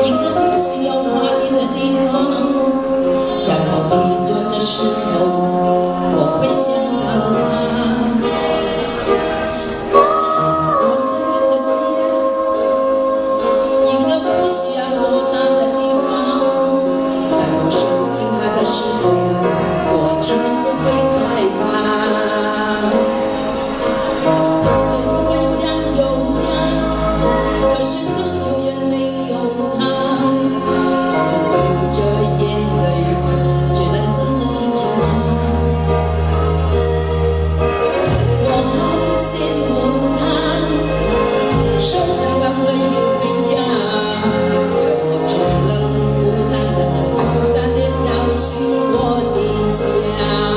一个不需要华丽的地方。在我疲倦的时候，我会想到他。我想一个家，一个不需要多大的地方。在我受惊吓的时候，我才不会害怕。真会想有家，可是总有人没有他，就流着眼泪，只能自己轻轻擦。我好羡慕他，受伤了可以回家，我只能孤单地找寻我的家。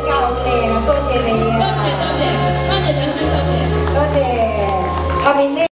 後面咧。